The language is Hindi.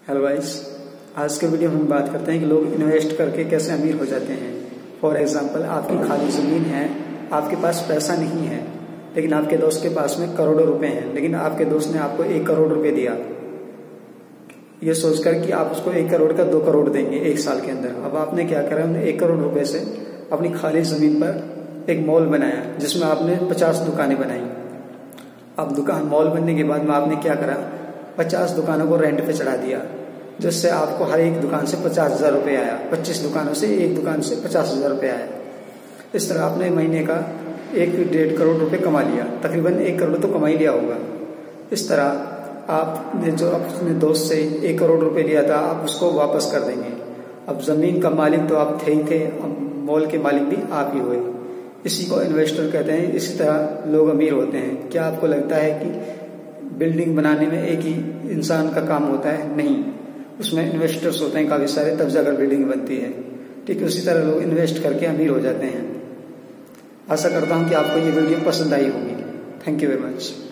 हेलो गाइस, आज के वीडियो में हम बात करते हैं कि लोग इन्वेस्ट करके कैसे अमीर हो जाते हैं। फॉर एग्जांपल, आपकी खाली ज़मीन है, आपके पास पैसा नहीं है, लेकिन आपके दोस्त के पास में करोड़ों रुपए हैं, लेकिन आपके दोस्त ने आपको 1 करोड़ रुपए दिया, ये सोचकर कि आप उसको 1 करोड़ का 2 करोड़ देंगे 1 साल के अंदर। अब आपने क्या करा, 1 करोड़ रुपए से अपनी खाली ज़मीन पर एक मॉल बनाया जिसमें आपने 50 दुकानें बनाई। अब मॉल बनने के बाद में आपने क्या करा, 50 दुकानों को रेंट पे चढ़ा दिया, जिससे आपको हर एक दुकान से 50,000 रुपये आया। 25 दुकानों से एक दुकान से 50,000 रुपये आया। इस तरह आपने महीने का 1-1.5 करोड़ रुपए कमा लिया, तकरीबन 1 करोड़ तो कमा ही लिया होगा। इस तरह आपने जो अपने दोस्त से 1 करोड़ रुपए लिया था, आप उसको वापस कर देंगे। अब जमीन का मालिक तो आप थे ही थे, अब मॉल के मालिक भी आप ही हुए। इसी को इन्वेस्टर कहते हैं। इसी तरह लोग अमीर होते हैं। क्या आपको लगता है कि बिल्डिंग बनाने में एक ही इंसान का काम होता है? नहीं, उसमें इन्वेस्टर्स होते हैं काफी सारे, तब जाकर बिल्डिंग बनती है। ठीक है, उसी तरह लोग इन्वेस्ट करके अमीर हो जाते हैं। आशा करता हूं कि आपको ये वीडियो पसंद आई होगी। Thank you very much.